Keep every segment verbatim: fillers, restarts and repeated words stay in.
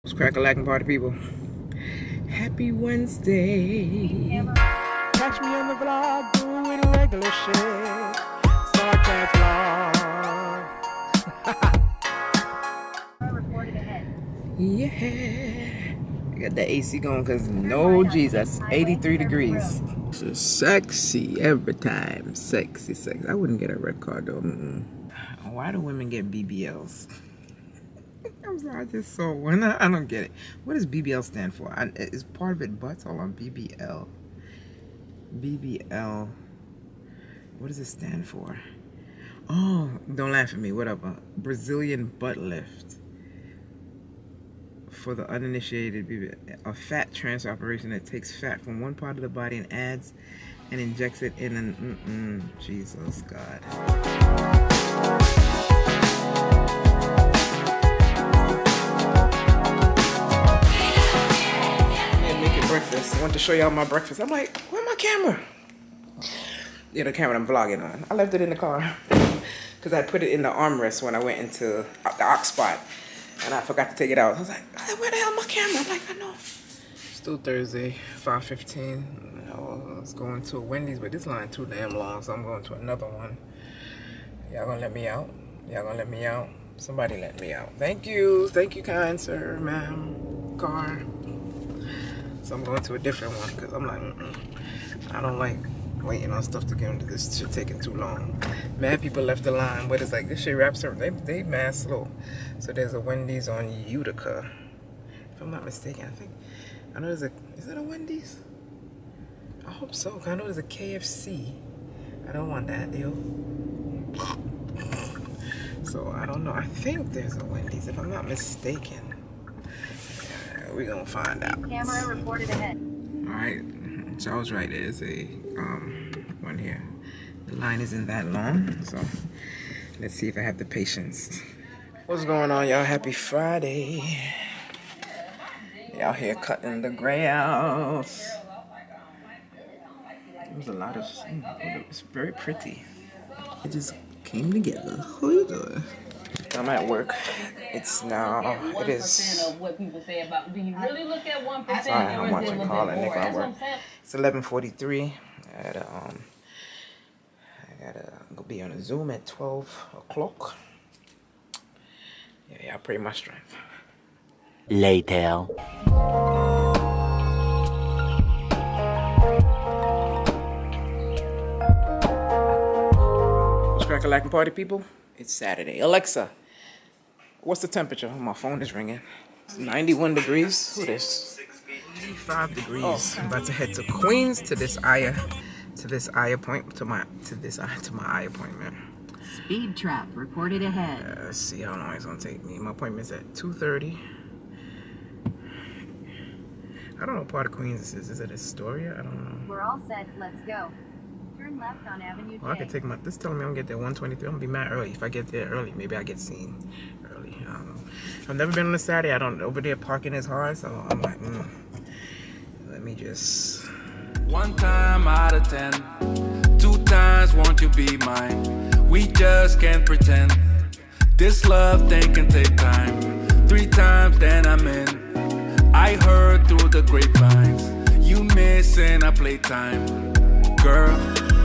Crack-a-lackin' party people. Happy Wednesday. Catch me on the vlog doing regular shit. SARKAZZ vlog. Yeah. I got the A C going because no Jesus. eighty-three degrees. This is sexy every time. Sexy, sexy. I wouldn't get a red card though. Mm-mm. Why do women get B B Ls? I'm sorry, I just saw one. I don't get it. What does B B L stand for? I, is part of it butts? Hold on. B B L. B B L. What does it stand for? Oh, don't laugh at me. Whatever. Brazilian butt lift. For the uninitiated, B B L. A fat transfer operation that takes fat from one part of the body and adds and injects it in an... Mm-mm, Jesus, God. Breakfast. I want to show y'all my breakfast. I'm like, where's my camera? Yeah, the camera I'm vlogging on. I left it in the car because I put it in the armrest when I went into the ox spot, and I forgot to take it out. I was like, where the hell is my camera? I'm like, I know. Still Thursday, five fifteen. I was going to a Wendy's, but this line too damn long, so I'm going to another one. Y'all gonna let me out? Y'all gonna let me out? Somebody let me out. Thank you. Thank you, kind sir, ma'am, car. So I'm going to a different one because I'm like, mm-mm. I don't like waiting on stuff to get into this shit taking too long. Mad people left the line, but it's like this shit wraps up. They they mad slow. So there's a Wendy's on Utica, if I'm not mistaken. I think I know there's a. Is that a Wendy's? I hope so. Cause I know there's a K F C. I don't want that deal. So I don't know. I think there's a Wendy's, if I'm not mistaken. We're gonna find out. Camera reported ahead. Alright, so I was right, there's a um one here. The line isn't that long, so let's see if I have the patience. What's going on, y'all? Happy Friday. Y'all here cutting the grass. There's a lot of it's very pretty. It just came together. How you doing? I'm at work. It's now, it is, I don't know how much I call it, nigga, I work. It's eleven forty-three. I gotta, um, I gotta go be on a Zoom at twelve o'clock. Yeah, yeah, I pray my strength. Later. What's crack-a-lackin' party people? It's Saturday. Alexa, what's the temperature? Oh, my phone is ringing. It's ninety-one degrees. Who this? eighty-five degrees. Oh. I'm about to head to Queens to this eye, to this eye appointment, to my, to this, uh, to my eye appointment. Speed trap reported ahead. Uh, let's see how long it's gonna take me. My appointment's at two thirty. I don't know what part of Queens this is. Is it Astoria? I don't know. We're all set. Let's go. Turn left on Avenue Well, I could take my, this telling me I'm gonna get there one twenty-three. I'm gonna be mad early. If I get there early, maybe I get seen early. I don't know. I've never been on a Saturday. I don't, over there parking is hard, so I'm like, mm, let me just. One time out of ten, two times won't you be mine? We just can't pretend. This love thing can take time. Three times then I'm in. I heard through the grapevines, you missing a playtime, girl.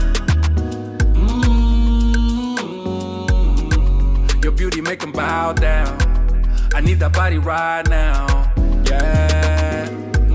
Your beauty make them bow down. I need that body right now. Yeah.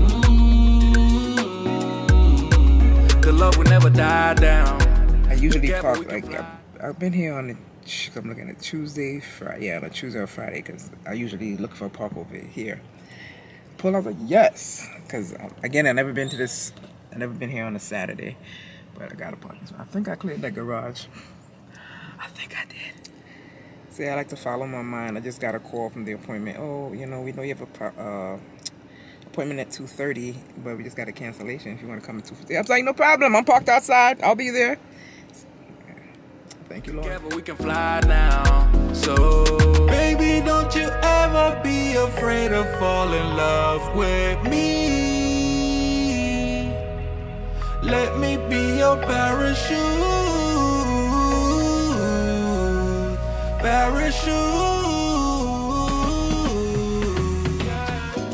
Mm-hmm. The love will never die down. I usually park like I've, I've been here on the. I'm looking at Tuesday, Friday. Yeah, on a Tuesday or Friday because I usually look for a park over here. Pull out like yes, because again I never been to this. I never been here on a Saturday, but I got a parking spot. I think I cleared that garage. I think I did. See, I like to follow my mind. I just got a call from the appointment. Oh, you know, we know you have a uh, appointment at two thirty, but we just got a cancellation if you want to come at two fifty. I was like, no problem. I'm parked outside. I'll be there. Thank you, Lord. Together we can fly now. So, baby, don't you ever be afraid of falling in love with me. Let me be your parachute. Parachute.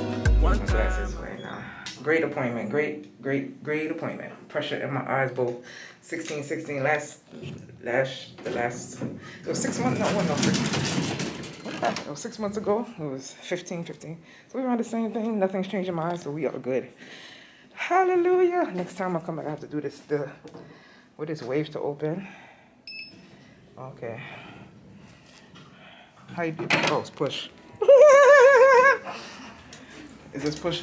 glasses right now. Great appointment. Great, great, great appointment. Pressure in my eyes, both sixteen, sixteen. Last, last, the last, it was six months, no, one, no, six, what did I, it was six months ago. It was fifteen, fifteen. So we around the same thing. Nothing's changed in my eyes, so we are good. Hallelujah. Next time I come back, I have to do this, the, with this wave to open. Okay. How you do? Oh, it's push. Is this push?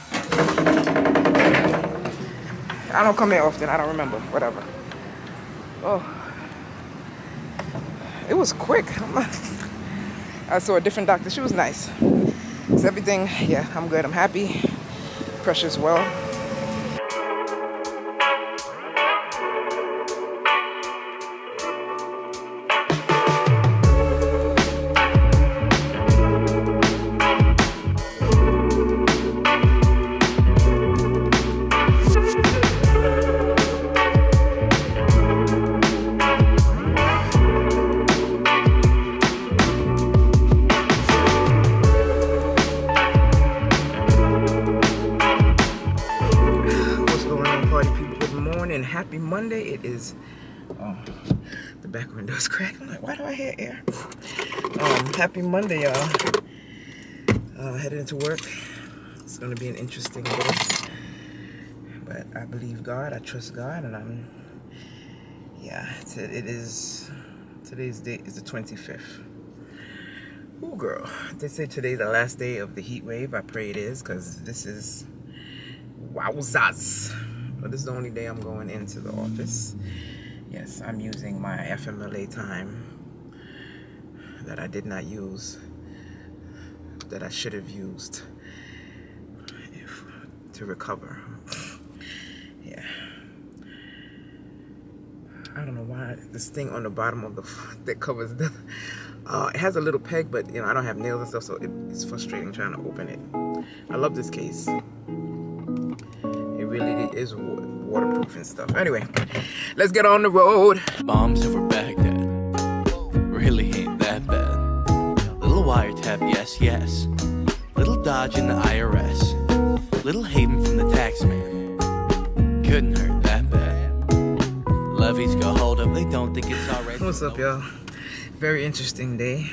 I don't come here often. I don't remember. Whatever. Oh. It was quick. I saw a different doctor. She was nice. Is everything? Yeah, I'm good. I'm happy. Pressure's well. Happy Monday. It is, oh, the back window's cracked. I'm like, why do I hear air? Um, happy Monday, y'all. Uh, headed into work. It's going to be an interesting day. But I believe God. I trust God. And I'm, yeah, it, it is, today's date is the twenty-fifth. Ooh, girl. They say today's the last day of the heat wave. I pray it is, because this is, wowzaz. But this is the only day I'm going into the office. Yes, I'm using my F M L A time that I did not use, that I should have used if, to recover. Yeah. I don't know why this thing on the bottom of the that covers the uh, it has a little peg, but you know I don't have nails and stuff, so it, it's frustrating trying to open it. I love this case. It really is waterproof and stuff. Anyway, let's get on the road. Bombs over Baghdad really ain't that bad. Little wiretap, yes, yes. Little dodge in the I R S. Little haven from the tax man. Couldn't hurt that bad. Levies go hold up, they don't think it's already. What's up, y'all? Very interesting day.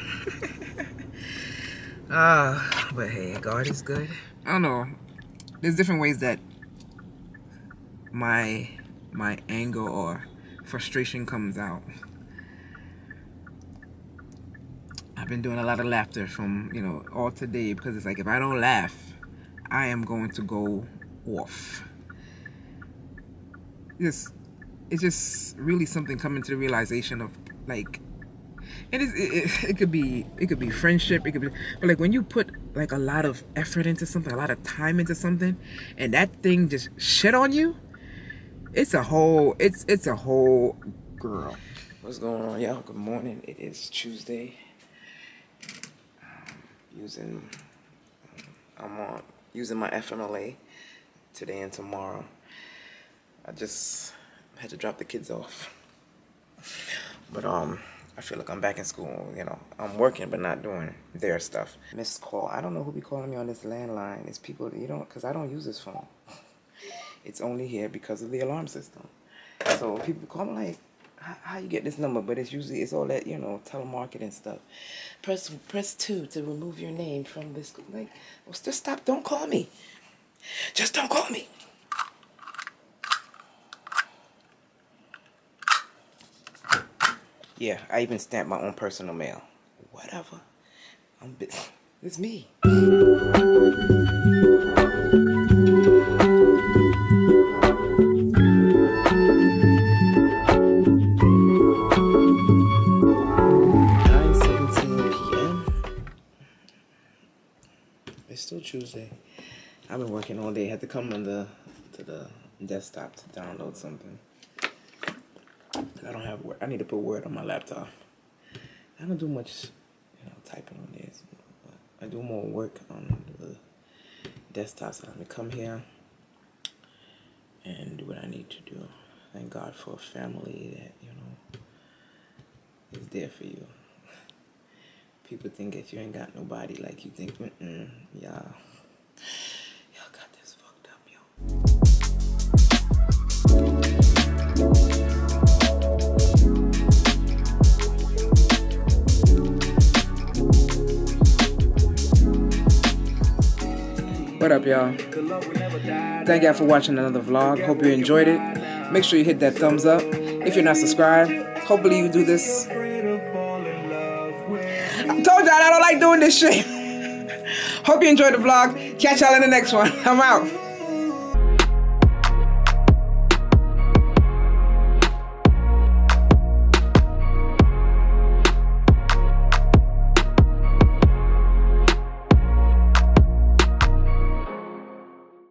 Ah, uh, but hey, God is good. I don't know. There's different ways that my my anger or frustration comes out. I've been doing a lot of laughter from, you know, all today, because it's like if I don't laugh, I am going to go off. It's, it's just really something coming to the realization of like, it is it, it, it could be it could be friendship, it could be, but like when you put like a lot of effort into something, a lot of time into something, and that thing just shit on you, it's a whole it's it's a whole girl. What's going on, y'all? Good morning. It is Tuesday. Um, using I'm on using my F M L A today and tomorrow. I just had to drop the kids off, but um. I feel like I'm back in school, you know. I'm working, but not doing their stuff. Missed call. I don't know who be calling me on this landline. It's people, you know, because I don't use this phone. It's only here because of the alarm system. So people call me like, how you get this number? But it's usually, it's all that, you know, telemarketing stuff. Press press two to remove your name from this. Like, well, just stop. Don't call me. Just don't call me. Yeah, I even stamped my own personal mail. Whatever. I'm it's me. nine seventeen p m It's still Tuesday. I've been working all day. I had to come on the to the desktop to download something. I don't have Word. I need to put Word on my laptop. I don't do much, you know, typing on this. I do more work on the desktop, so I'm gonna come here and do what I need to do. Thank God for a family that, you know, is there for you. People think that you ain't got nobody, like you think, mm-mm, y'all, What up, y'all? Thank y'all for watching another vlog. Hope you enjoyed it. Make sure you hit that thumbs up. If you're not subscribed, hopefully you do this. I told y'all I don't like doing this shit. Hope you enjoyed the vlog. Catch y'all in the next one. I'm out.